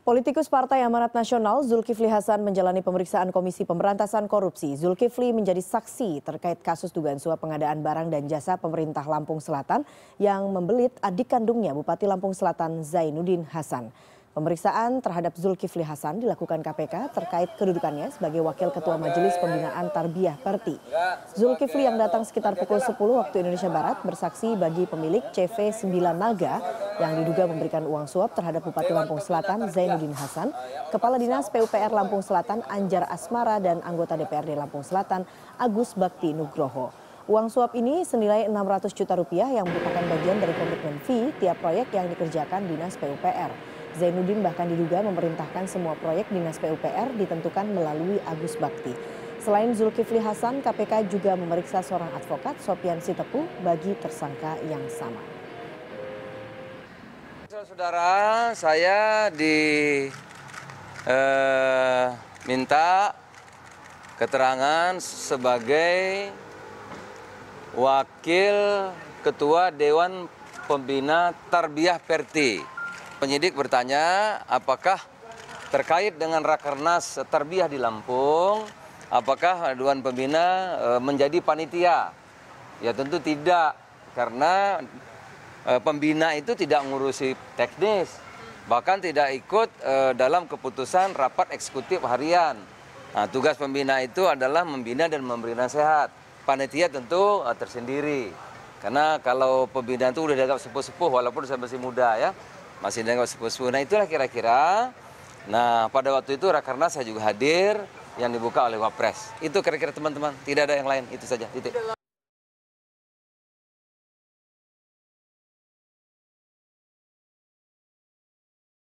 Politikus Partai Amanat Nasional Zulkifli Hasan menjalani pemeriksaan Komisi Pemberantasan Korupsi. Zulkifli menjadi saksi terkait kasus dugaan suap pengadaan barang dan jasa pemerintah Lampung Selatan yang membelit adik kandungnya Bupati Lampung Selatan Zainuddin Hasan. Pemeriksaan terhadap Zulkifli Hasan dilakukan KPK terkait kedudukannya sebagai Wakil Ketua Majelis Pembinaan Tarbiyah Perti. Zulkifli yang datang sekitar pukul 10 waktu Indonesia Barat bersaksi bagi pemilik CV9 Naga yang diduga memberikan uang suap terhadap Bupati Lampung Selatan Zainuddin Hasan, Kepala Dinas PUPR Lampung Selatan Anjar Asmara dan anggota DPRD Lampung Selatan Agus Bakti Nugroho. Uang suap ini senilai 600 juta rupiah yang merupakan bagian dari komitmen fee tiap proyek yang dikerjakan Dinas PUPR. Zainuddin bahkan diduga memerintahkan semua proyek Dinas PUPR ditentukan melalui Agus Bakti. Selain Zulkifli Hasan, KPK juga memeriksa seorang advokat Sopian Sitepu bagi tersangka yang sama. Saudara, saya diminta keterangan sebagai Wakil Ketua Dewan Pembina Tarbiyah Perti. Penyidik bertanya apakah terkait dengan Rakernas Tarbiyah di Lampung, apakah Dewan Pembina menjadi panitia? Ya tentu tidak, karena pembina itu tidak ngurusi teknis, bahkan tidak ikut dalam keputusan rapat eksekutif harian. Nah, tugas pembina itu adalah membina dan memberi nasihat. Panitia tentu tersendiri, karena kalau pembina itu udah dianggap sepuh-sepuh walaupun saya masih muda ya, masih dianggap sepuh-sepuh. Nah itulah kira-kira. Nah pada waktu itu Rakernas saya juga hadir yang dibuka oleh Wapres. Itu kira-kira teman-teman, tidak ada yang lain, itu saja. Titik.